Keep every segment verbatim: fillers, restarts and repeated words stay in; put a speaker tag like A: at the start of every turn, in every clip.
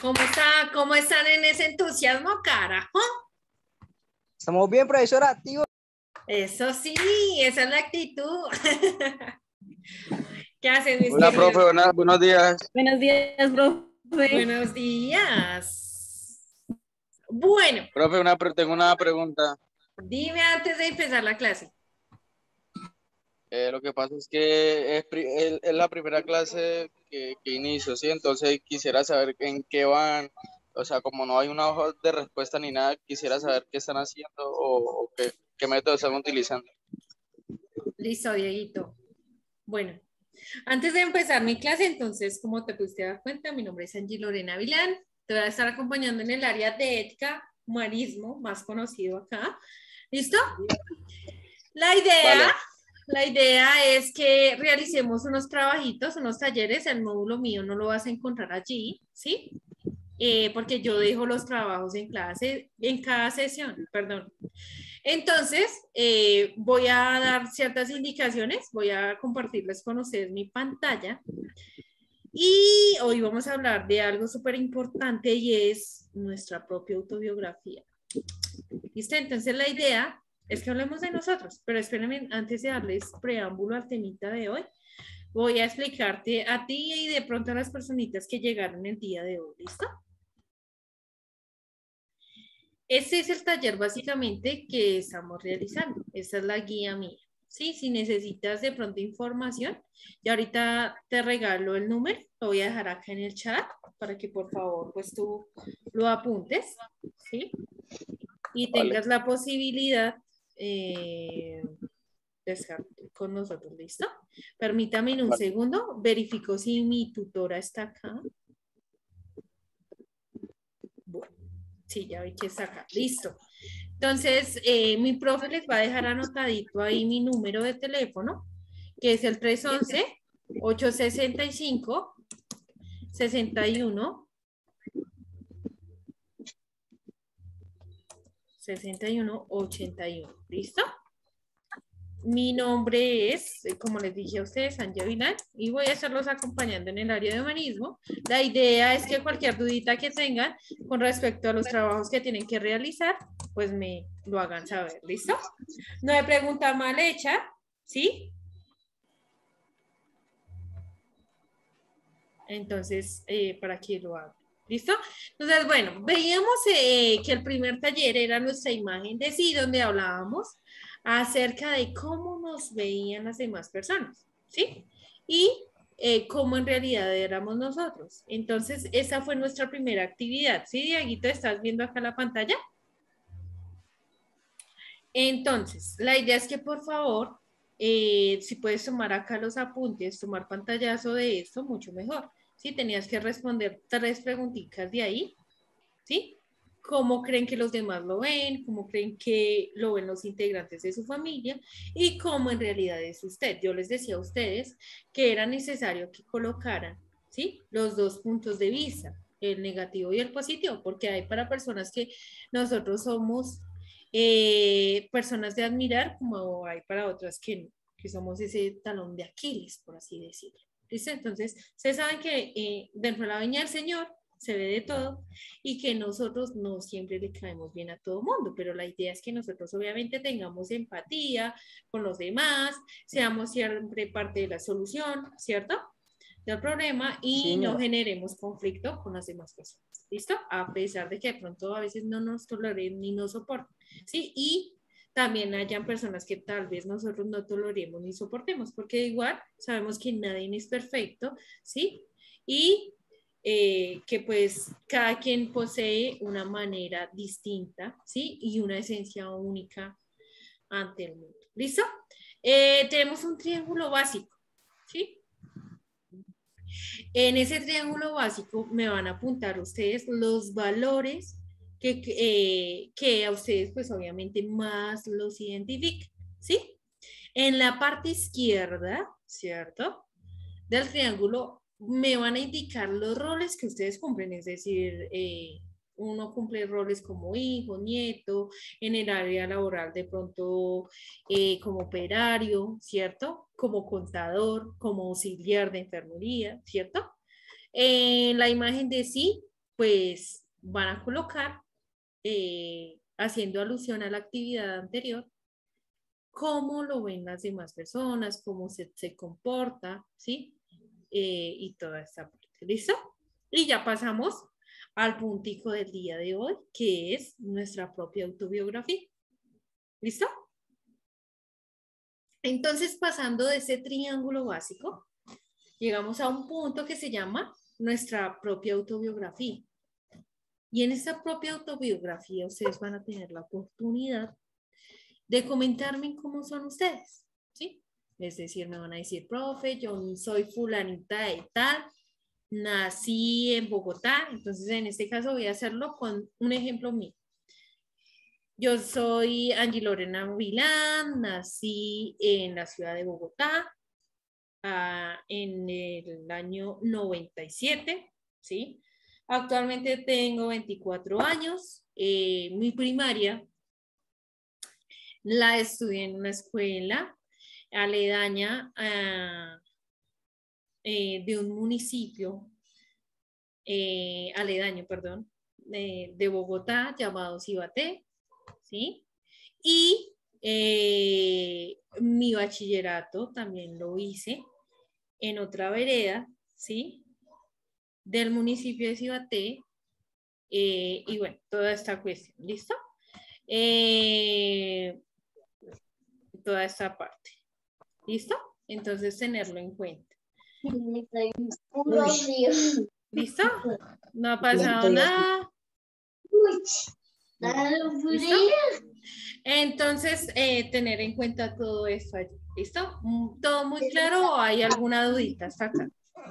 A: ¿Cómo está? ¿Cómo están en ese entusiasmo, cara? ¿Oh?
B: Estamos bien, profesora, activo.
A: Eso sí, esa es la actitud. ¿Qué hacen, mis
C: Hola,
A: queridos?
C: profe, buenas, buenos días.
D: Buenos días, profe.
A: Buenos días. Bueno,
C: Profe, una, pre- tengo una pregunta.
A: dime antes de empezar la clase.
C: Eh, lo que pasa es que es, pri- es- es la primera clase que, que inicio, ¿sí? Entonces quisiera saber en qué van, o sea, como no hay una hoja de respuesta ni nada, quisiera saber qué están haciendo o, o qué, qué método están utilizando.
A: Listo, Dieguito. Bueno, antes de empezar mi clase, entonces, como te pudiste dar cuenta, mi nombre es Angie Lorena Vilán. Te voy a estar acompañando en el área de ética, humanismo, más conocido acá. ¿Listo? La idea,
C: Vale.
A: la idea es que realicemos unos trabajitos, unos talleres. El módulo mío no lo vas a encontrar allí, ¿sí? Eh, porque yo dejo los trabajos en clase, en cada sesión, perdón. Entonces, eh, voy a dar ciertas indicaciones, voy a compartirles con ustedes mi pantalla. Y hoy vamos a hablar de algo súper importante y es nuestra propia autobiografía. ¿Listo? Entonces la idea es que hablemos de nosotros, pero espérenme, antes de darles preámbulo al temita de hoy, voy a explicarte a ti y de pronto a las personitas que llegaron el día de hoy. ¿Listo? Este es el taller básicamente que estamos realizando. Esta es la guía mía. ¿Sí? Si necesitas de pronto información, y ahorita te regalo el número, lo voy a dejar acá en el chat para que por favor pues tú lo apuntes, ¿sí? Y tengas
C: Vale.
A: la posibilidad eh, de estar con nosotros, ¿listo? Permítame un
C: Vale.
A: segundo, verifico si mi tutora está acá. Bueno, sí, ya vi que está acá, listo. Entonces, eh, mi profe les va a dejar anotadito ahí mi número de teléfono, que es el tres once, ocho sesenta y cinco, sesenta y uno, sesenta y uno, ochenta y uno, ¿listo? Mi nombre es, eh, como les dije a ustedes, Anja Vilán, y voy a estarlos acompañando en el área de humanismo. La idea es que cualquier dudita que tengan con respecto a los trabajos que tienen que realizar, pues me lo hagan saber, ¿listo? No hay pregunta mal hecha, ¿sí? Entonces, eh, para que lo hagan. ¿Listo? Entonces, bueno, veíamos eh, que el primer taller era nuestra imagen de sí, donde hablábamos acerca de cómo nos veían las demás personas, ¿sí? Y eh, cómo en realidad éramos nosotros. Entonces, esa fue nuestra primera actividad, ¿sí, Dieguito? ¿Estás viendo acá la pantalla? Entonces, la idea es que por favor, eh, si puedes tomar acá los apuntes, tomar pantallazo de esto, mucho mejor. ¿Sí? Tenías que responder tres preguntitas de ahí, ¿sí? ¿Cómo creen que los demás lo ven? ¿Cómo creen que lo ven los integrantes de su familia? Y cómo en realidad es usted. Yo les decía a ustedes que era necesario que colocaran, ¿sí? Los dos puntos de vista, el negativo y el positivo, porque hay para personas que nosotros somos eh, personas de admirar, como hay para otras que, que somos ese talón de Aquiles, por así decirlo. ¿Listo? Entonces, ustedes saben que eh, dentro de la viña del Señor se ve de todo y que nosotros no siempre le caemos bien a todo mundo, pero la idea es que nosotros obviamente tengamos empatía con los demás, seamos siempre parte de la solución, ¿cierto? Del problema y
B: Sí,
A: no
B: señora.
A: generemos conflicto con las demás personas, ¿listo? A pesar de que de pronto a veces no nos toleren ni nos soporten, ¿sí? Y también hayan personas que tal vez nosotros no toleremos ni soportemos, porque igual sabemos que nadie es perfecto, ¿sí? Y eh, que pues cada quien posee una manera distinta, ¿sí? Y una esencia única ante el mundo. ¿Listo? Eh, tenemos un triángulo básico, ¿sí? En ese triángulo básico me van a apuntar ustedes los valores que, eh, que a ustedes pues obviamente más los identifican, ¿sí? En la parte izquierda, ¿cierto? Del triángulo me van a indicar los roles que ustedes cumplen, es decir, eh, uno cumple roles como hijo, nieto, en el área laboral de pronto eh, como operario, ¿cierto? Como contador, como auxiliar de enfermería, ¿cierto? En la imagen de sí pues van a colocar, eh, haciendo alusión a la actividad anterior, cómo lo ven las demás personas, cómo se, se comporta, ¿sí? Eh, y toda esta parte. ¿Listo? Y ya pasamos al puntico del día de hoy, que es nuestra propia autobiografía. ¿Listo? Entonces, pasando de ese triángulo básico, llegamos a un punto que se llama nuestra propia autobiografía. Y en esa propia autobiografía ustedes van a tener la oportunidad de comentarme cómo son ustedes, ¿sí? Es decir, me van a decir, profe, yo soy fulanita de tal, nací en Bogotá, entonces en este caso voy a hacerlo con un ejemplo mío. Yo soy Angie Lorena Vilán, nací en la ciudad de Bogotá uh, en el año noventa y siete, ¿sí? Actualmente tengo veinticuatro años, eh, mi primaria la estudié en una escuela aledaña uh, eh, de un municipio, eh, aledaño, perdón, de, de Bogotá llamado Cibaté, ¿sí? Y eh, mi bachillerato también lo hice en otra vereda, ¿sí? Del municipio de Cibaté, eh, y bueno, toda esta cuestión, ¿listo? Eh, toda esta parte, ¿listo? Entonces tenerlo en cuenta. ¿Listo? No ha pasado nada. ¿Listo? Entonces, eh, tener en cuenta todo esto allí. ¿Listo? ¿Todo muy claro o hay alguna dudita hasta acá?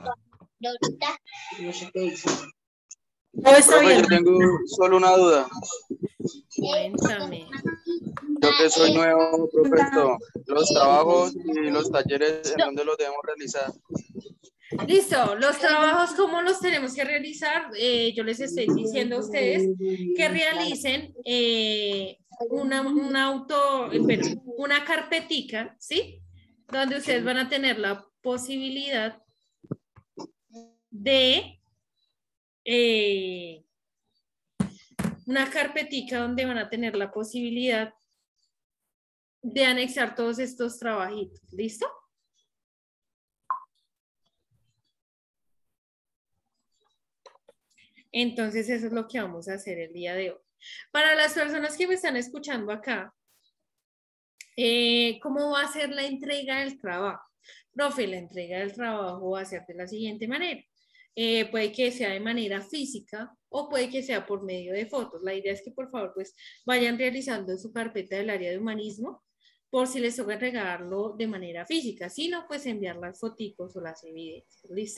C: No, está bien. Yo tengo solo una duda.
A: Cuéntame.
C: Yo que soy nuevo, profesor, los trabajos y los talleres, ¿en dónde los debemos realizar?
A: Listo, los trabajos, ¿cómo los tenemos que realizar? Eh, yo les estoy diciendo a ustedes que realicen eh, una, una auto, bueno, una carpetica, ¿sí? Donde ustedes van a tener la posibilidad de eh, una carpetica donde van a tener la posibilidad de anexar todos estos trabajitos, ¿listo? Entonces eso es lo que vamos a hacer el día de hoy. Para las personas que me están escuchando acá, eh, ¿cómo va a ser la entrega del trabajo? Profe, la entrega del trabajo va a ser de la siguiente manera. Eh, puede que sea de manera física o puede que sea por medio de fotos. La idea es que por favor pues vayan realizando su carpeta del área de humanismo por si les toca entregarlo de manera física. Si no, pues enviar las fotos o las evidencias. ¿Listo?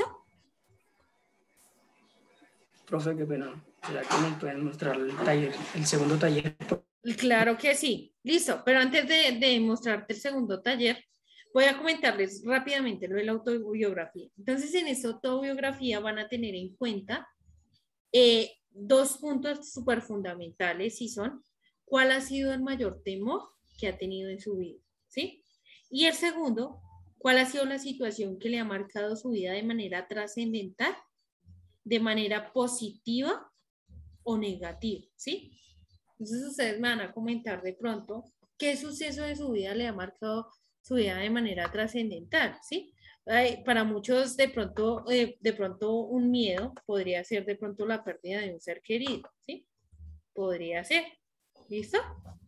D: Profe, qué pena. ¿Será que nos pueden mostrar el taller, el segundo taller?
A: Claro que sí. Listo. Pero antes de, de mostrarte el segundo taller, voy a comentarles rápidamente lo de la autobiografía. Entonces, en esta autobiografía van a tener en cuenta eh, dos puntos súper fundamentales y son cuál ha sido el mayor temor que ha tenido en su vida, ¿sí? Y el segundo, cuál ha sido la situación que le ha marcado su vida de manera trascendental, de manera positiva o negativa, ¿sí? Entonces ustedes me van a comentar de pronto qué suceso de su vida le ha marcado su vida de manera trascendental, ¿sí? Ay, para muchos de pronto, eh, de pronto un miedo podría ser de pronto la pérdida de un ser querido, ¿sí? Podría ser. ¿Listo?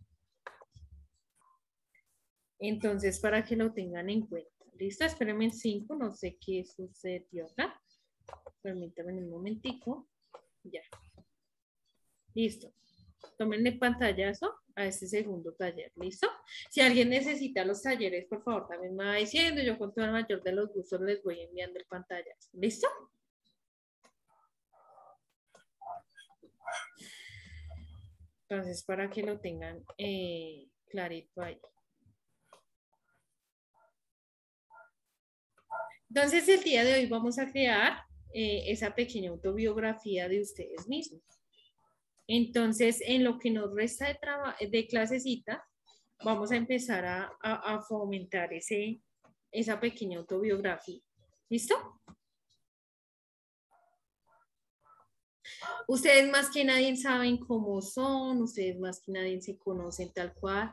A: Entonces, para que lo tengan en cuenta. ¿Listo? Espérenme en cinco, no sé qué sucedió acá. Permítanme un momentico. Ya. Listo. Tómenle pantallazo a este segundo taller, ¿listo? Si alguien necesita los talleres, por favor, también me va diciendo, yo con todo el mayor de los gustos les voy enviando el pantallazo, ¿listo? Entonces, para que lo tengan eh, clarito ahí. Entonces, el día de hoy vamos a crear eh, esa pequeña autobiografía de ustedes mismos. Entonces, en lo que nos resta de, de clasecita, vamos a empezar a, a, a fomentar ese, esa pequeña autobiografía. ¿Listo? Ustedes más que nadie saben cómo son, ustedes más que nadie se conocen tal cual,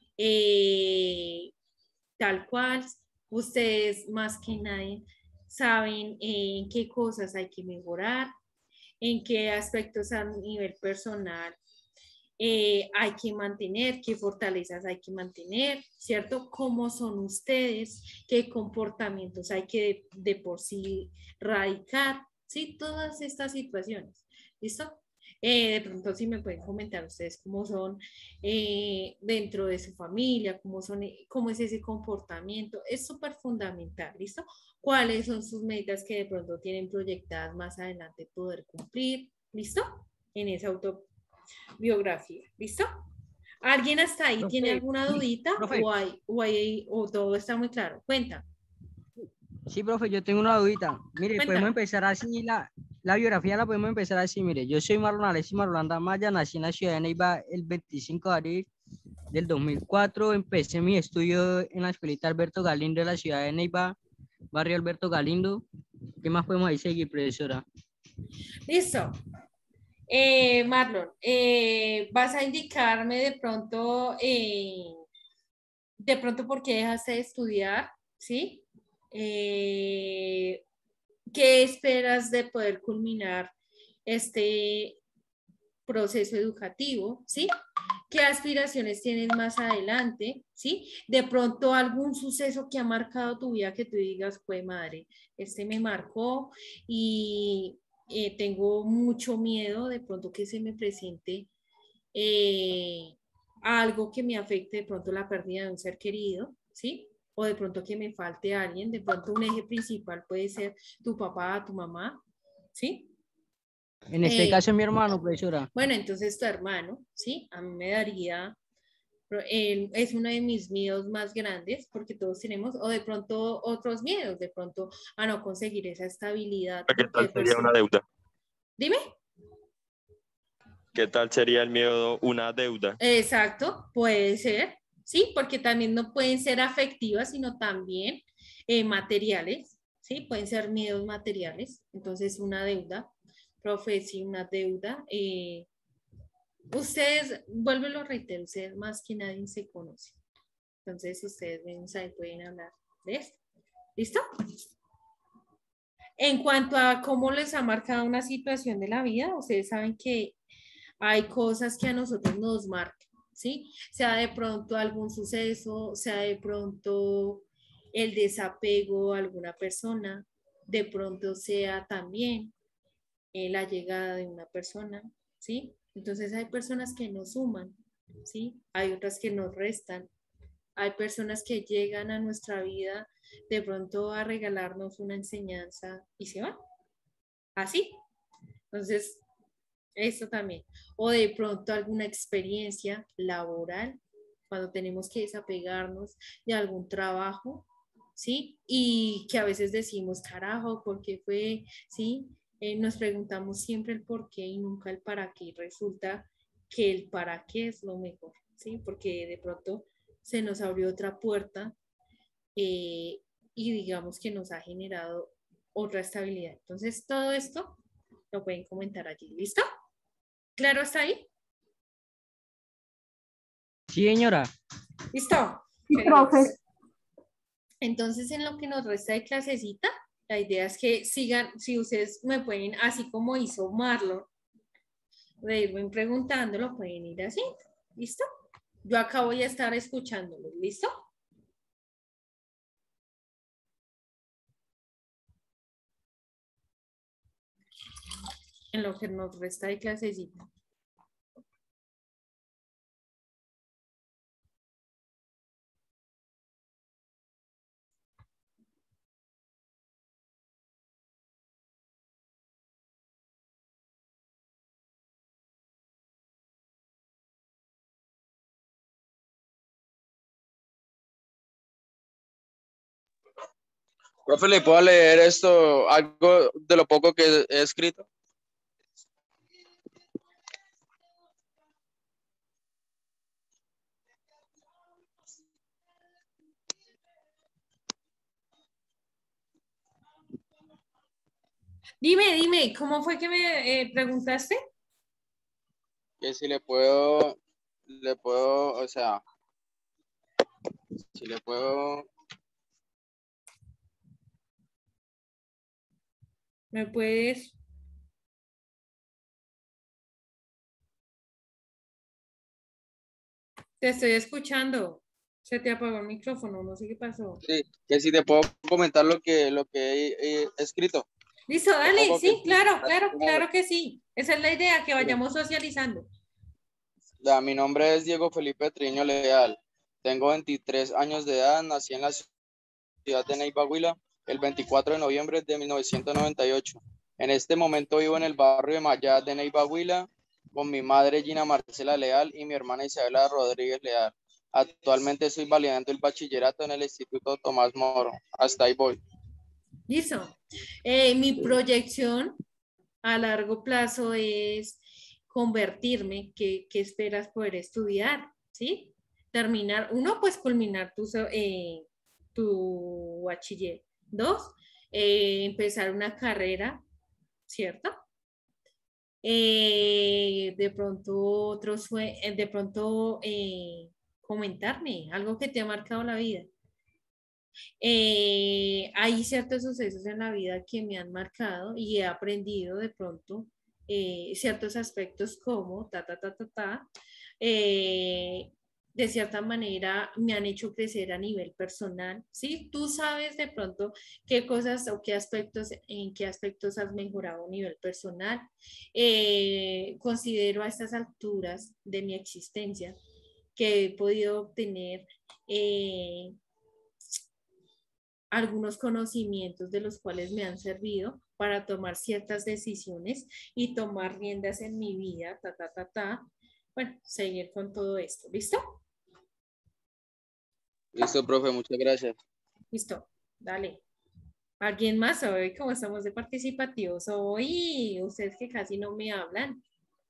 A: eh, tal cual, ustedes más que nadie saben eh, en qué cosas hay que mejorar, en qué aspectos a nivel personal eh, hay que mantener, qué fortalezas hay que mantener, ¿cierto? ¿Cómo son ustedes? ¿Qué comportamientos hay que de, de por sí radicar? ¿Sí? Todas estas situaciones. ¿Listo? Eh, de pronto si me pueden comentar ustedes cómo son eh, dentro de su familia, cómo, son, cómo es ese comportamiento. Es súper fundamental, ¿listo? ¿Cuáles son sus metas que de pronto tienen proyectadas más adelante poder cumplir? ¿Listo? En esa autobiografía, ¿listo? ¿Alguien hasta ahí tiene
B: Profe,
A: alguna dudita
B: profe,
A: o, hay, o, hay, o todo está muy claro? Cuenta,
B: sí, profe, yo tengo una dudita. Mire, podemos
A: cuéntame.
B: empezar así, la, la biografía la podemos empezar así, mire, yo soy Marlon Alexis Marulanda Maya, nací en la ciudad de Neiva el veinticinco de abril del dos mil cuatro, empecé mi estudio en la escuelita Alberto Galindo de la ciudad de Neiva, barrio Alberto Galindo. ¿Qué más podemos ahí seguir, profesora?
A: Listo. Eh, Marlon, eh, vas a indicarme de pronto, eh, de pronto por qué dejaste de estudiar, ¿sí? Eh, ¿Qué esperas de poder culminar este proceso educativo, ¿sí? ¿Qué aspiraciones tienes más adelante, ¿sí? De pronto algún suceso que ha marcado tu vida que tú digas, fue madre, este me marcó y eh, tengo mucho miedo de pronto que se me presente eh, algo que me afecte de pronto la pérdida de un ser querido, ¿sí? O de pronto que me falte alguien, de pronto un eje principal puede ser tu papá, tu mamá, ¿sí?
B: En este
A: Eh,
B: caso, mi hermano, profesora.
A: bueno, entonces tu hermano, ¿sí? A mí me daría, él es uno de mis miedos más grandes porque todos tenemos, o de pronto otros miedos, de pronto a no conseguir esa estabilidad,
E: ¿Qué
A: porque hay
E: tal sería una
A: personas,
E: deuda?
A: dime,
E: ¿Qué tal sería el miedo una deuda?
A: exacto, puede ser, ¿sí? Porque también no pueden ser afectivas, sino también eh, materiales, ¿sí? Pueden ser miedos materiales, entonces una deuda, profe, sí, una deuda. Eh, ustedes, vuelvo y lo reitero, ustedes más que nadie se conocen. Entonces, ustedes mismos ahí pueden hablar de esto. ¿Listo? En cuanto a cómo les ha marcado una situación de la vida, ustedes saben que hay cosas que a nosotros nos marcan, ¿sí? Sea de pronto algún suceso, sea de pronto el desapego a alguna persona, de pronto sea también eh, la llegada de una persona, ¿sí? Entonces hay personas que nos suman, ¿sí? Hay otras que nos restan. Hay personas que llegan a nuestra vida de pronto a regalarnos una enseñanza y se van. Así. Entonces, esto también. O de pronto alguna experiencia laboral, cuando tenemos que desapegarnos de algún trabajo, ¿sí? Y que a veces decimos, carajo, ¿por qué fue? ¿Sí? Eh, nos preguntamos siempre el por qué y nunca el para qué. Y resulta que el para qué es lo mejor, ¿sí? Porque de pronto se nos abrió otra puerta eh, y digamos que nos ha generado otra estabilidad. Entonces, todo esto lo pueden comentar allí. ¿Listo? ¿Claro está ahí?
B: Sí, señora.
A: ¿Listo?
F: Sí, profe.
A: Feliz. Entonces, en lo que nos resta de clasecita, la idea es que sigan, si ustedes me pueden, así como hizo Marlon, de irme preguntando, lo pueden ir haciendo. ¿Listo? Yo acá voy a estar escuchándolos. ¿Listo? En lo que nos resta de clasecita.
C: Profe, ¿le puedo leer esto, algo de lo poco que he escrito?
A: Dime, dime, ¿cómo fue que me eh, preguntaste?
C: Que si le puedo, le puedo, o sea, si le puedo,
A: ¿Me puedes? Te estoy escuchando. Se te apagó el micrófono, no sé qué pasó.
C: sí, que si te puedo comentar lo que, lo que he, he escrito.
A: Listo, dale,
C: Supongo que
A: sí,
C: sí.
A: claro, claro, claro que sí. Esa es la idea, que
C: Mire,
A: vayamos socializando.
C: ya, mi nombre es Diego Felipe Triño Leal. Tengo veintitrés años de edad. Nací en la ciudad de Neiva, Huila, el veinticuatro de noviembre de mil novecientos noventa y ocho. En este momento vivo en el barrio de Mayá de Neiva, Huila, con mi madre Gina Marcela Leal y mi hermana Isabela Rodríguez Leal. Actualmente estoy validando el bachillerato en el Instituto Tomás Moro. Hasta ahí voy.
A: Listo. Eh, mi proyección a largo plazo es convertirme, que, que esperas poder estudiar, ¿sí? Terminar, uno, pues culminar tu, so- eh, tu bachiller. Dos, eh, empezar una carrera, ¿cierto? Eh, de pronto otro sue- eh, de pronto eh, comentarme algo que te ha marcado la vida. Eh, hay ciertos sucesos en la vida que me han marcado y he aprendido de pronto eh, ciertos aspectos como ta, ta, ta, ta, ta, eh, de cierta manera me han hecho crecer a nivel personal, ¿sí? Tú sabes de pronto qué cosas o qué aspectos, en qué aspectos has mejorado a nivel personal. Eh, considero a estas alturas de mi existencia que he podido obtener eh, algunos conocimientos de los cuales me han servido para tomar ciertas decisiones y tomar riendas en mi vida, ta, ta, ta, ta. Bueno, seguir con todo esto. ¿Listo?
C: Listo, profe, muchas gracias.
A: Listo. Dale. ¿Alguien más hoy? ¿Cómo estamos de participativos hoy? Ustedes que casi no me hablan.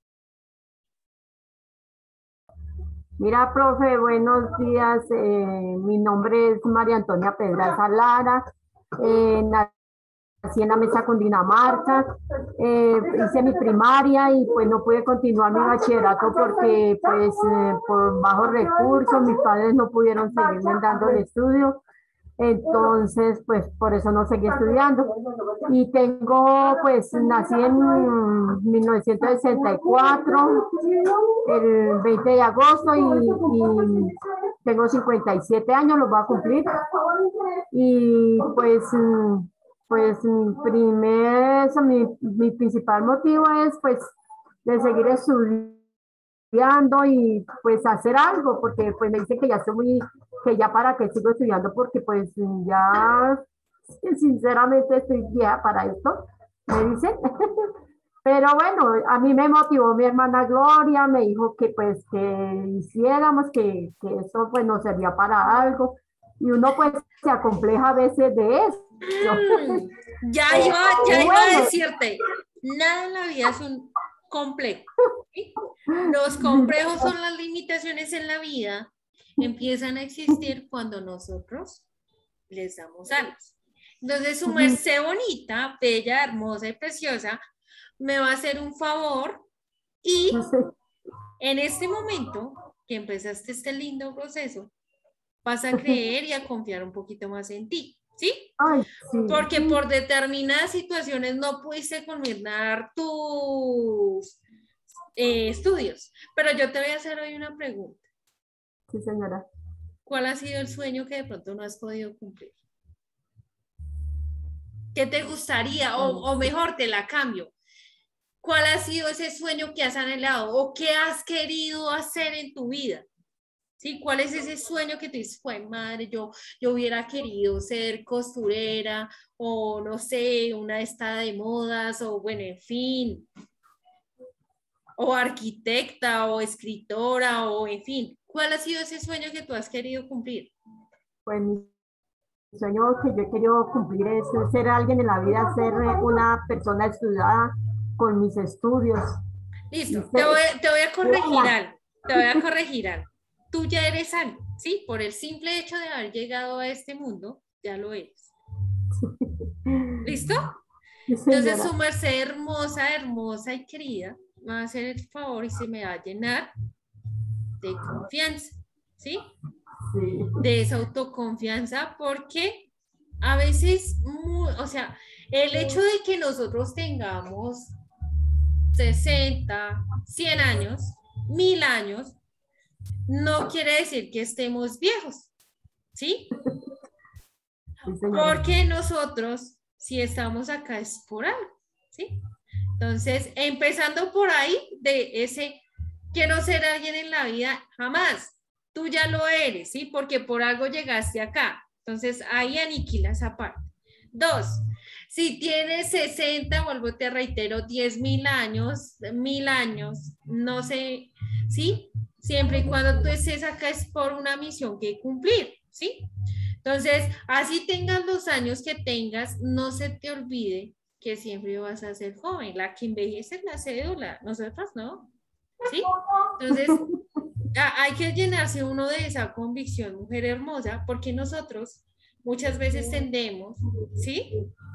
F: Mira, profe, buenos días. Eh, mi nombre es María Antonia Pedraza Lara. Eh, nací en la Mesa, Cundinamarca. Eh, hice mi primaria y pues no pude continuar mi bachillerato porque pues eh, por bajos recursos mis padres no pudieron seguirme dando el estudio. Entonces, pues por eso no seguí estudiando. Y tengo, pues nací en mil novecientos sesenta y cuatro, el veinte de agosto, y, y tengo cincuenta y siete años, los voy a cumplir. Y pues, pues mi primer, mi, mi principal motivo es pues de seguir estudiando y pues hacer algo, porque pues me dicen que ya estoy muy, que ya para qué sigo estudiando, porque pues ya sinceramente estoy vieja para esto, me dicen. Pero bueno, a mí me motivó mi hermana Gloria, me dijo que pues que hiciéramos, que, que eso pues nos servía para algo, y uno pues se acompleja a veces de eso.
A: Mm, ya iba, ya iba a decirte, nada en la vida es un complejo. ¿Sí? Los complejos son las limitaciones en la vida, empiezan a existir cuando nosotros les damos alas. Entonces, su merced bonita, bella, hermosa y preciosa, me va a hacer un favor y en este momento que empezaste este lindo proceso, vas a creer y a confiar un poquito más en ti, ¿sí?
F: Ay, sí.
A: Porque por determinadas situaciones no pudiste culminar tus eh, estudios. Pero yo te voy a hacer hoy una pregunta.
F: Sí, señora.
A: ¿Cuál ha sido el sueño que de pronto no has podido cumplir? ¿Qué te gustaría? O, o mejor, te la cambio. ¿Cuál ha sido ese sueño que has anhelado o qué has querido hacer en tu vida? ¿Sí? ¿Cuál es ese sueño que te dices, pues madre, yo, yo hubiera querido ser costurera o no sé, una estada de modas o bueno, en fin, o arquitecta o escritora o en fin? ¿Cuál ha sido ese sueño que tú has querido cumplir?
F: Pues mi sueño que yo he querido cumplir es ser alguien en la vida, ser una persona estudiada con mis estudios.
A: Listo, te voy, te voy a corregir algo, te voy a corregir algo. Tú ya eres algo, ¿sí? Por el simple hecho de haber llegado a este mundo, ya lo eres. ¿Listo? Entonces, su merced hermosa, hermosa y querida, me va a hacer el favor y se me va a llenar de confianza, ¿sí?
F: Sí.
A: De esa autoconfianza, porque a veces, muy, o sea, el hecho de que nosotros tengamos sesenta, cien años, mil años, no quiere decir que estemos viejos, ¿sí?
F: Sí, señora.
A: Porque nosotros, si estamos acá, es por algo, ¿sí? Entonces, empezando por ahí, de ese, quiero ser alguien en la vida, jamás. Tú ya lo eres, ¿sí? Porque por algo llegaste acá. Entonces, ahí aniquila esa parte. Dos, si tienes sesenta, vuelvo, te reitero, diez mil años, mil años, no sé, ¿sí? Siempre y cuando tú estés acá es por una misión que cumplir, ¿sí? Entonces, así tengas los años que tengas, no se te olvide que siempre vas a ser joven. La que envejece es la cédula, nosotros no, ¿sí? Entonces, a- hay que llenarse uno de esa convicción, mujer hermosa, porque nosotros muchas veces tendemos, ¿sí?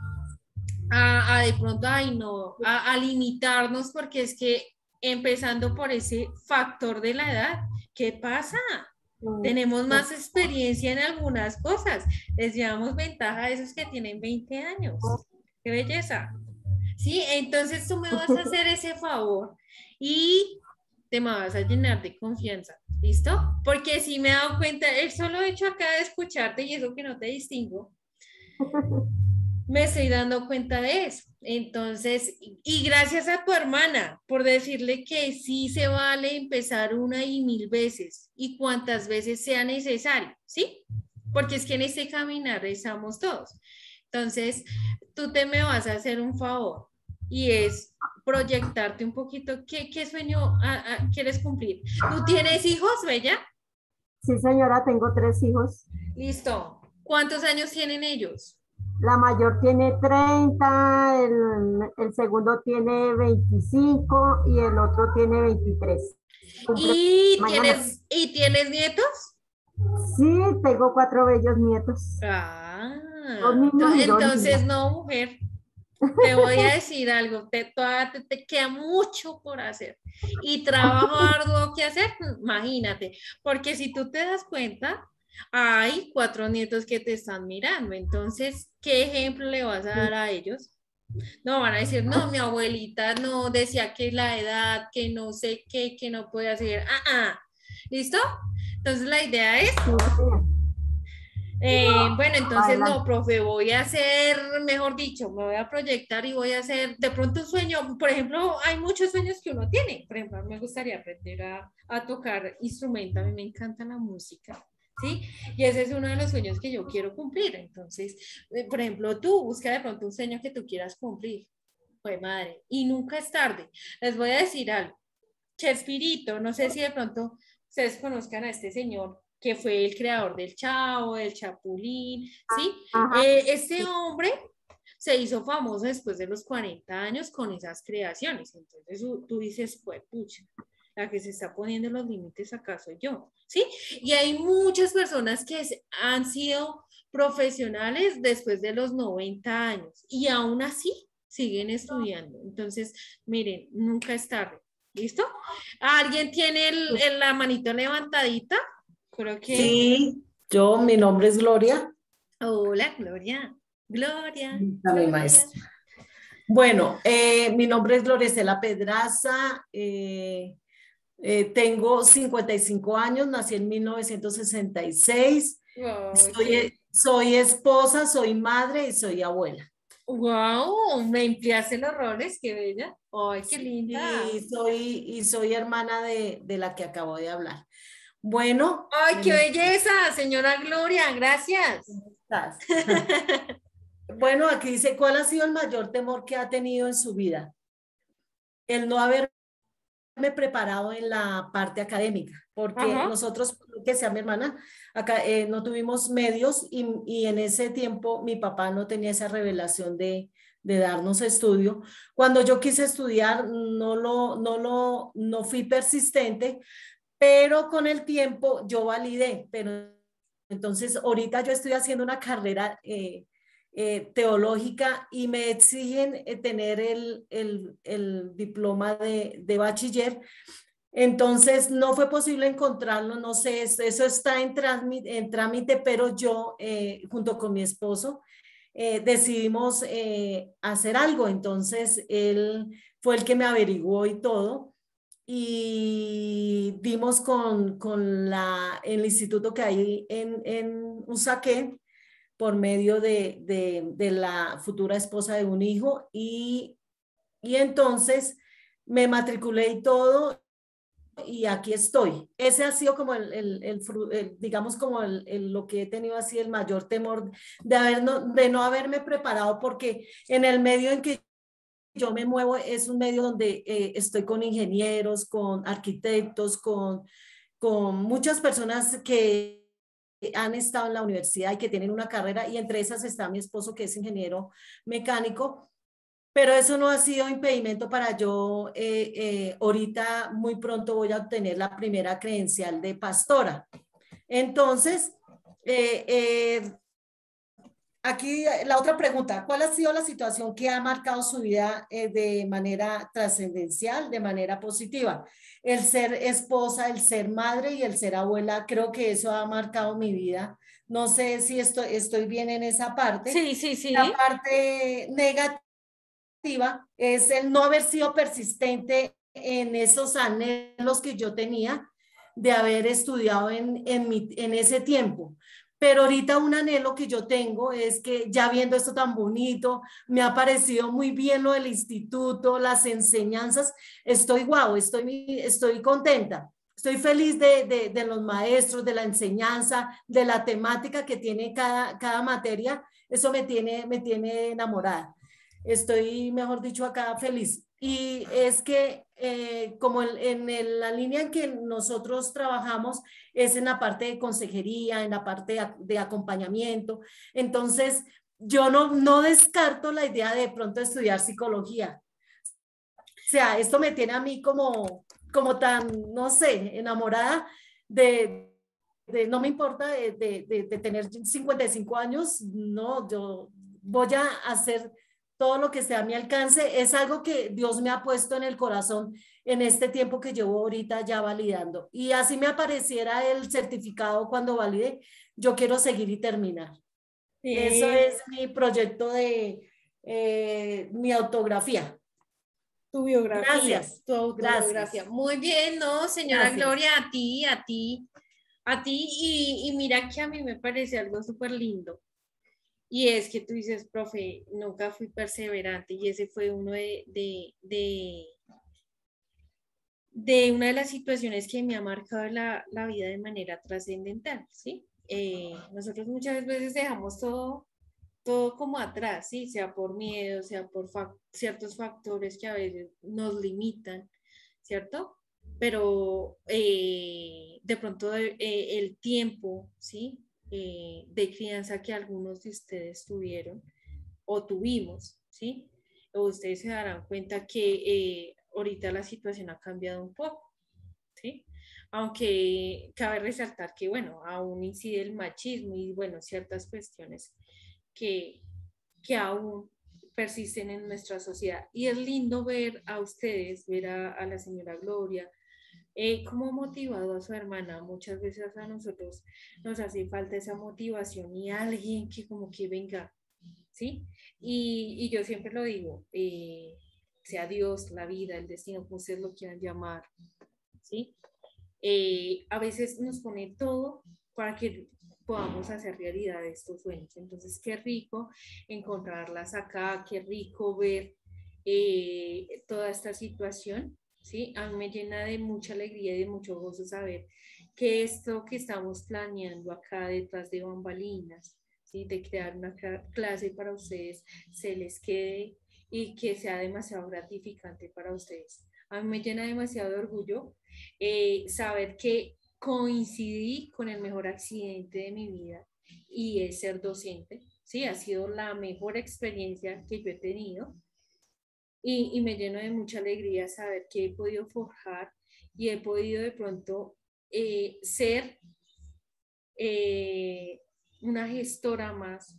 A: A, a de pronto, ay no, a, a limitarnos porque es que empezando por ese factor de la edad, ¿qué pasa? Tenemos más experiencia en algunas cosas, les llevamos ventaja a esos que tienen veinte años. ¡Qué belleza! Sí, entonces tú me vas a hacer ese favor y te me vas a llenar de confianza, ¿listo? Porque si me he dado cuenta, el solo hecho acá de escucharte y eso que no te distingo, me estoy dando cuenta de eso. Entonces, y gracias a tu hermana por decirle que sí se vale empezar una y mil veces y cuantas veces sea necesario, ¿sí? Porque es que en este caminar estamos todos. Entonces, tú te me vas a hacer un favor y es proyectarte un poquito. ¿Qué, qué sueño ah, ah, quieres cumplir? ¿Tú tienes hijos, Bella?
F: Sí, señora, tengo tres hijos.
A: Listo. ¿Cuántos años tienen ellos?
F: La mayor tiene treinta, el, el segundo tiene veinticinco y el otro tiene veintitrés. Cumple
A: ¿Y
F: mañana.
A: tienes, ¿Y tienes nietos?
F: Sí, tengo cuatro bellos nietos.
A: Ah,
F: Dos niños y dos
A: entonces
F: niñas.
A: no, mujer. Te voy a decir algo, te, todavía te, te queda mucho por hacer y trabajo arduo que hacer, imagínate, porque si tú te das cuenta, hay cuatro nietos que te están mirando, entonces, ¿qué ejemplo le vas a dar a ellos? No, van a decir, no, mi abuelita no decía que la edad, que no sé qué, que no puede hacer, ah, ah, ¿listo? Entonces la idea es...
F: Sí, señora.
A: Eh, bueno, entonces
F: Adelante.
A: no, profe, voy a hacer, mejor dicho, me voy a proyectar y voy a hacer de pronto un sueño. Por ejemplo, hay muchos sueños que uno tiene. Por ejemplo, me gustaría aprender a, a tocar instrumento. A mí me encanta la música, ¿sí? Y ese es uno de los sueños que yo quiero cumplir. Entonces, eh, por ejemplo, tú busca de pronto un sueño que tú quieras cumplir. Pues madre, y nunca es tarde. Les voy a decir algo. Chespirito, no sé si de pronto ustedes conozcan a este señor que fue el creador del Chavo, del Chapulín, ¿sí?
F: Ajá.
A: Eh, este hombre se hizo famoso después de los cuarenta años con esas creaciones. Entonces tú, tú dices, pues, pucha, la que se está poniendo los límites acá soy yo, ¿sí? Y hay muchas personas que han sido profesionales después de los noventa años y aún así siguen estudiando. Entonces, miren, nunca es tarde. ¿Listo? ¿Alguien tiene el, el- la manito levantadita? Creo que...
G: Sí, yo, mi nombre es Gloria.
A: Hola, Gloria. Gloria.
G: A mi
A: Gloria.
G: maestra. Bueno, eh, mi nombre es Gloria Estela Pedraza. eh, eh, tengo cincuenta y cinco años, nací en mil novecientos sesenta y seis.
A: Wow,
G: Soy,
A: qué-
G: soy esposa, soy madre y soy abuela.
A: wow, me empleaste los roles, qué bella. Ay, qué linda.
G: Y soy, y soy hermana de, de la que acabo de hablar. Bueno.
A: Ay, qué
G: me-
A: belleza, señora Gloria, gracias.
G: ¿Cómo estás? Bueno, aquí dice, ¿cuál ha sido el mayor temor que ha tenido en su vida? El no haberme preparado en la parte académica, porque
A: Ajá.
G: nosotros, que sea mi hermana, acá eh, no tuvimos medios y, y en ese tiempo mi papá no tenía esa revelación de, de darnos estudio. Cuando yo quise estudiar, no lo, no lo, no fui persistente, pero con el tiempo yo validé, pero entonces ahorita yo estoy haciendo una carrera eh, eh, teológica y me exigen eh, tener el, el, el diploma de, de bachiller. Entonces no fue posible encontrarlo, no sé, eso está en trámite, en trámite pero yo eh, junto con mi esposo eh, decidimos eh, hacer algo. Entonces él fue el que me averiguó y todo y dimos con, con la, el instituto que hay en, en Usaquén por medio de, de, de la futura esposa de un hijo y, y entonces me matriculé y todo. Y aquí estoy. Ese ha sido como el, el, el, el digamos, como el, el, lo que he tenido así el mayor temor de, haber no, de no haberme preparado, porque en el medio en que yo me muevo es un medio donde eh, estoy con ingenieros, con arquitectos, con, con muchas personas que han estado en la universidad y que tienen una carrera, y entre esas está mi esposo, que es ingeniero mecánico. Pero eso no ha sido impedimento para yo, eh, eh, ahorita muy pronto voy a obtener la primera credencial de pastora. Entonces, eh, eh, aquí la otra pregunta, ¿cuál ha sido la situación que ha marcado su vida eh, de manera trascendencial, de manera positiva? El ser esposa, el ser madre y el ser abuela, creo que eso ha marcado mi vida. No sé si estoy, estoy bien en esa parte.
A: Sí, sí, sí.
G: La parte negativa es el no haber sido persistente en esos anhelos que yo tenía de haber estudiado en, en, mi, en ese tiempo. Pero ahorita un anhelo que yo tengo es que ya viendo esto tan bonito, me ha parecido muy bien lo del instituto, las enseñanzas, estoy guau, estoy, estoy contenta. Estoy feliz de, de, de los maestros, de la enseñanza, de la temática que tiene cada, cada materia. Eso me tiene, me tiene enamorada. Estoy, mejor dicho, acá feliz. Y es que eh, como en, en el, la línea en que nosotros trabajamos es en la parte de consejería, en la parte de, de acompañamiento. Entonces, yo no, no descarto la idea de, de pronto estudiar psicología. O sea, esto me tiene a mí como, como tan, no sé, enamorada de... de no me importa de, de, de, de tener cincuenta y cinco años, no, yo voy a hacer todo lo que esté a mi alcance. Es algo que Dios me ha puesto en el corazón en este tiempo que llevo ahorita ya validando. Y así me apareciera el certificado cuando valide, yo quiero seguir y terminar. Sí. Eso es mi proyecto de eh, mi autografía.
A: Tu biografía.
G: Gracias.
A: Tu autobiografía. Gracias. Muy bien, ¿no, señora Gracias. Gloria? A ti, a ti, a ti. Y, y mira que a mí me parece algo súper lindo. Y es que tú dices, profe, nunca fui perseverante, y ese fue uno de, de, de, de una de las situaciones que me ha marcado la, la vida de manera trascendental, ¿sí? Eh, nosotros muchas veces dejamos todo, todo como atrás, ¿sí? Sea por miedo, sea por fa- ciertos factores que a veces nos limitan, ¿cierto? Pero eh, de pronto eh, el tiempo, ¿sí? Eh, de crianza que algunos de ustedes tuvieron o tuvimos, ¿sí? O ustedes se darán cuenta que eh, ahorita la situación ha cambiado un poco, ¿sí? Aunque cabe resaltar que, bueno, aún incide el machismo y, bueno, ciertas cuestiones que, que aún persisten en nuestra sociedad. Y es lindo ver a ustedes, ver a, a la señora Gloria, Eh, ¿cómo ha motivado a su hermana? Muchas veces a nosotros nos hace falta esa motivación y alguien que como que venga, ¿sí? Y, y yo siempre lo digo, eh, sea Dios, la vida, el destino, como ustedes lo quieran llamar, ¿sí? Eh, a veces nos pone todo para que podamos hacer realidad estos sueños. Entonces, qué rico encontrarlas acá, qué rico ver eh, toda esta situación. ¿Sí? A mí me llena de mucha alegría y de mucho gozo saber que esto que estamos planeando acá detrás de bambalinas, ¿sí? De crear una clase para ustedes, se les quede y que sea demasiado gratificante para ustedes. A mí me llena demasiado de orgullo eh, saber que coincidí con el mejor accidente de mi vida y es ser docente. Sí, ha sido la mejor experiencia que yo he tenido. Y, y me lleno de mucha alegría saber que he podido forjar y he podido de pronto eh, ser eh, una gestora más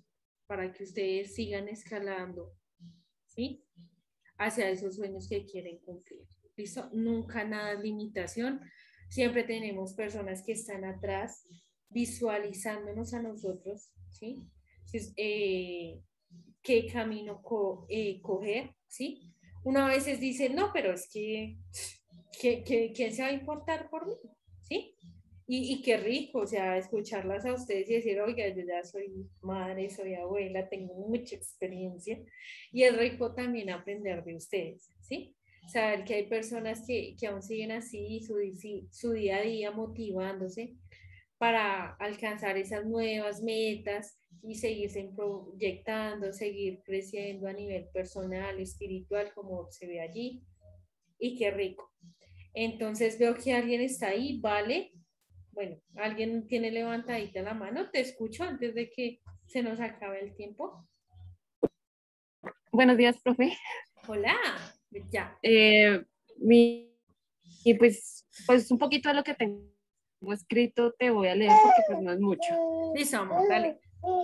A: para que ustedes sigan escalando, ¿sí? Hacia esos sueños que quieren cumplir. ¿Listo? Nunca nada es limitación. Siempre tenemos personas que están atrás visualizándonos a nosotros, ¿sí? Entonces, eh, qué camino co eh, coger, ¿sí? Uno a veces dice, no, pero es que, que, que ¿quién se va a importar por mí? ¿Sí? Y, y qué rico, o sea, escucharlas a ustedes y decir, oiga, yo ya soy madre, soy abuela, tengo mucha experiencia. Y es rico también aprender de ustedes, ¿sí? Saber que hay personas que, que aún siguen así, su, su día a día motivándose para alcanzar esas nuevas metas y seguirse proyectando, seguir creciendo a nivel personal, espiritual, como se ve allí. Y qué rico. Entonces veo que alguien está ahí, ¿vale? Bueno, alguien tiene levantadita la mano, te escucho antes de que se nos acabe el tiempo.
H: Buenos días, profe.
A: Hola, ya.
H: Eh, mi, y pues, pues un poquito de lo que tengo escrito te voy a leer porque pues no es mucho.
A: Listo, amor, dale.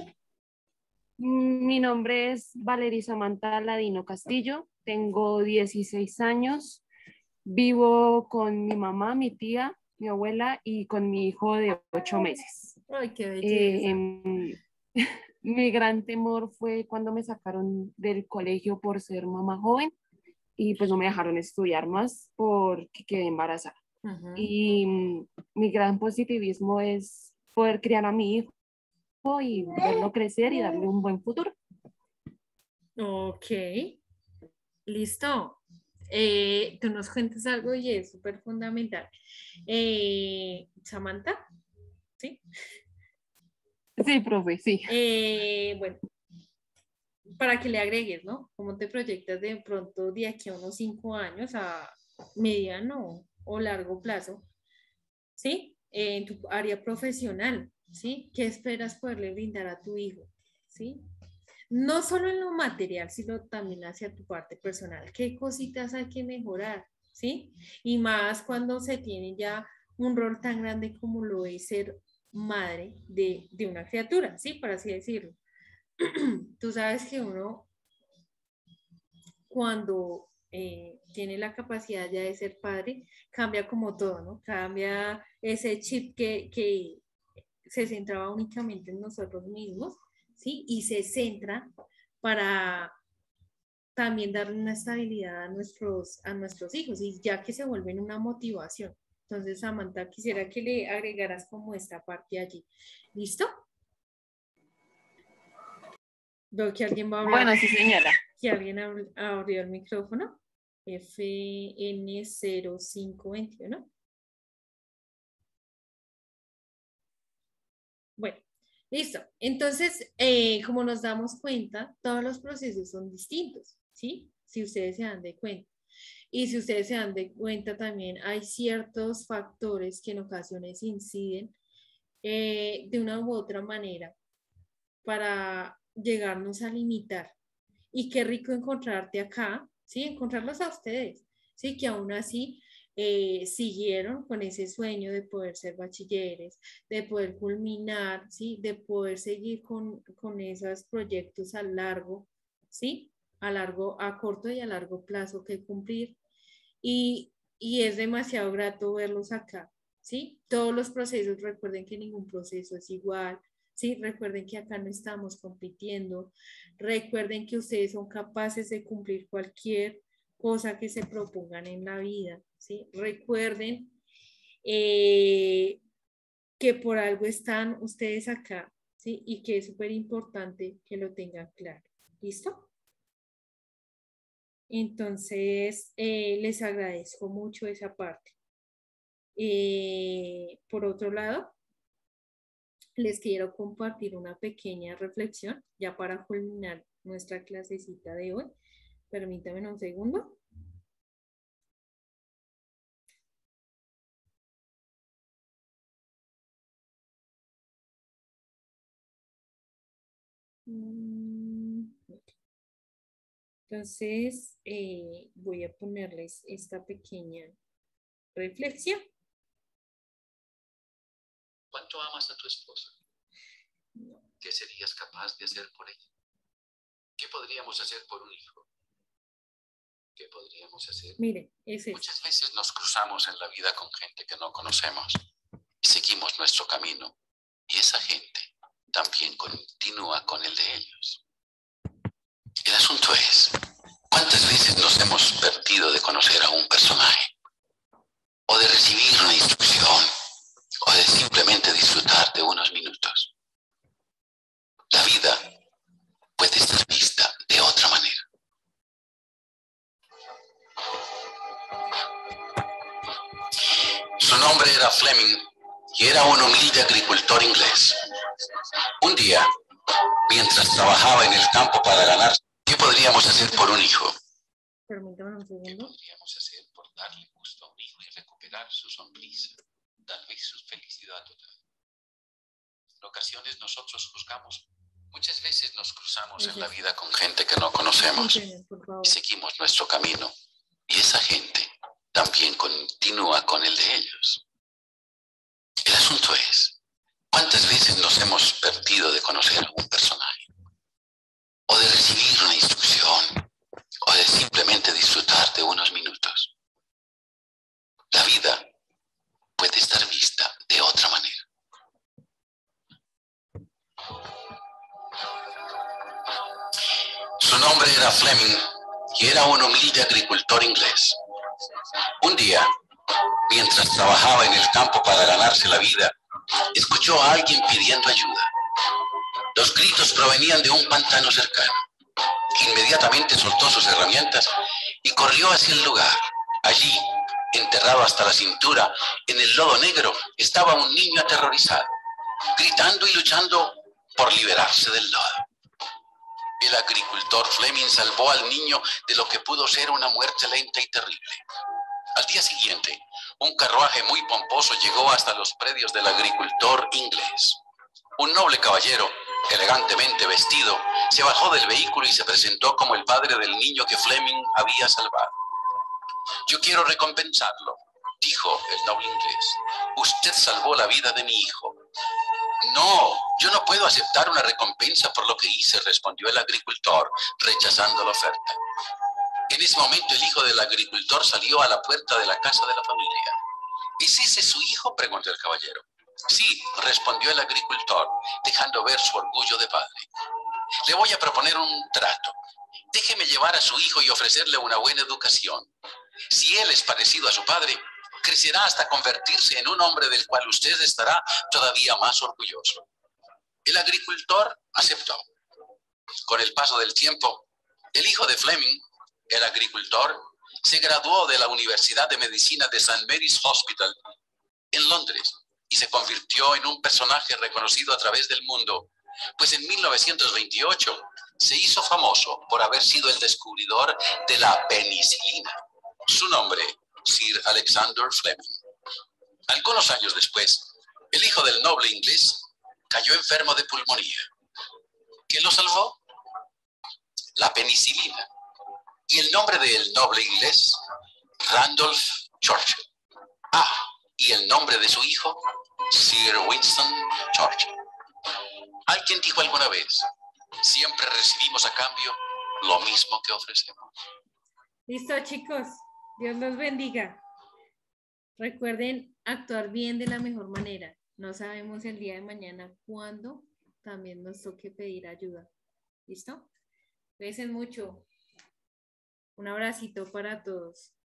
H: Mi nombre es Valeria Samantha Ladino Castillo, tengo dieciséis años, vivo con mi mamá, mi tía, mi abuela y con mi hijo de ocho meses.
A: Ay, qué belleza.
H: Eh, mi gran temor fue cuando me sacaron del colegio por ser mamá joven y pues no me dejaron estudiar más porque quedé embarazada.
A: Uh-huh.
H: Y mm, mi gran positivismo es poder criar a mi hijo y verlo crecer y darle un buen futuro.
A: Ok, listo. Eh, tú nos cuentas algo y es súper fundamental. Eh, Samantha, ¿sí?
H: Sí, profe, sí.
A: Eh, bueno, para que le agregues, ¿no? ¿Cómo te proyectas de pronto de aquí a unos cinco años a mediano o largo plazo? ¿Sí? Eh, en tu área profesional, ¿sí? ¿Qué esperas poderle brindar a tu hijo? ¿Sí? No solo en lo material, sino también hacia tu parte personal. ¿Qué cositas hay que mejorar? ¿Sí? Y más cuando se tiene ya un rol tan grande como lo es ser madre de, de una criatura, ¿sí? Por así decirlo. Tú sabes que uno, cuando eh, tiene la capacidad ya de ser padre, cambia como todo, ¿no? Cambia ese chip que, que se centraba únicamente en nosotros mismos, ¿sí? Y se centra para también darle una estabilidad a nuestros, a nuestros hijos, y ya que se vuelven una motivación. Entonces, Samantha, quisiera que le agregaras como esta parte allí. ¿Listo? Veo que alguien va a hablar.
H: Bueno, sí, señora.
A: Que alguien abrió el micrófono. F N cero cinco veintiuno. Bueno, listo. Entonces, eh, como nos damos cuenta, todos los procesos son distintos, ¿sí? Si ustedes se dan de cuenta. Y si ustedes se dan de cuenta también, hay ciertos factores que en ocasiones inciden eh, de una u otra manera para llegarnos a limitar. Y qué rico encontrarte acá, ¿sí? Encontrarlos a ustedes, ¿sí? Que aún así eh, siguieron con ese sueño de poder ser bachilleres, de poder culminar, ¿sí? De poder seguir con, con esos proyectos a largo, ¿sí? A largo, a corto y a largo plazo que cumplir. Y, y es demasiado grato verlos acá, ¿sí? Todos los procesos, recuerden que ningún proceso es igual, ¿sí? Recuerden que acá no estamos compitiendo, recuerden que ustedes son capaces de cumplir cualquier cosa que se propongan en la vida, ¿sí? Recuerden eh, que por algo están ustedes acá, ¿sí? Y que es súper importante que lo tengan claro, ¿listo? Entonces, eh, les agradezco mucho esa parte. Eh, por otro lado, les quiero compartir una pequeña reflexión ya para culminar nuestra clasecita de hoy. Permítanme un segundo. Entonces, eh, voy a ponerles esta pequeña reflexión.
I: ¿Cuánto amas a tu esposa?
A: No,
I: ¿Qué serías capaz de hacer por ella? ¿Qué podríamos hacer por un hijo? ¿Qué podríamos hacer?
A: Mire, es eso.
I: Muchas veces nos cruzamos en la vida con gente que no conocemos y seguimos nuestro camino. Y esa gente también continúa con el de ellos. El asunto es, ¿cuántas veces nos hemos perdido de conocer a un personaje? O de recibir una instrucción, o de simplemente disfrutar de unos minutos. La vida puede estar vista de otra manera. Su nombre era Fleming y era un humilde agricultor inglés. Un día, mientras trabajaba en el campo para ganar, ¿qué podríamos hacer por un hijo?
A: Permítame un segundo.
I: ¿Qué podríamos hacer por darle gusto a un hijo y recuperar su sonrisa, tal vez su felicidad total? En ocasiones nosotros juzgamos. Muchas veces nos cruzamos en la vida con gente que no conocemos y seguimos nuestro camino. Y esa gente también continúa con el de ellos. El asunto es, ¿cuántas veces nos hemos perdido de conocer a un personaje? O de recibir una instrucción, o de simplemente disfrutar de unos minutos. La vida puede estar vista de otra manera. Su nombre era Fleming y era un humilde agricultor inglés. Un día, mientras trabajaba en el campo para ganarse la vida, escuchó a alguien pidiendo ayuda. Los gritos provenían de un pantano cercano. Inmediatamente soltó sus herramientas y corrió hacia el lugar. Allí, enterrado hasta la cintura, en el lodo negro, estaba un niño aterrorizado, gritando y luchando por liberarse del lodo. El agricultor Fleming salvó al niño de lo que pudo ser una muerte lenta y terrible. Al día siguiente, un carruaje muy pomposo llegó hasta los predios del agricultor inglés. Un noble caballero, elegantemente vestido, se bajó del vehículo y se presentó como el padre del niño que Fleming había salvado. «Yo quiero recompensarlo», dijo el noble inglés. «Usted salvó la vida de mi hijo». «No, yo no puedo aceptar una recompensa por lo que hice», respondió el agricultor, rechazando la oferta. En ese momento el hijo del agricultor salió a la puerta de la casa de la familia. «¿Es ese su hijo?», preguntó el caballero. «Sí», respondió el agricultor, dejando ver su orgullo de padre. «Le voy a proponer un trato. Déjeme llevar a su hijo y ofrecerle una buena educación. Si él es parecido a su padre, crecerá hasta convertirse en un hombre del cual usted estará todavía más orgulloso». El agricultor aceptó. Con el paso del tiempo, el hijo de Fleming, el agricultor, se graduó de la Universidad de Medicina de Saint Mary's Hospital en Londres y se convirtió en un personaje reconocido a través del mundo, pues en mil novecientos veintiocho se hizo famoso por haber sido el descubridor de la penicilina. Su nombre, Sir Alexander Fleming. Algunos años después, el hijo del noble inglés cayó enfermo de pulmonía. ¿Qué lo salvó? La penicilina. Y el nombre del noble inglés, Randolph Churchill. Ah, y el nombre de su hijo, Sir Winston Churchill. Alguien dijo alguna vez, siempre recibimos a cambio lo mismo que ofrecemos.
A: Listo, chicos. Dios los bendiga. Recuerden actuar bien de la mejor manera. No sabemos el día de mañana cuándo también nos toque pedir ayuda. ¿Listo? Cuídense mucho. Un abracito para todos.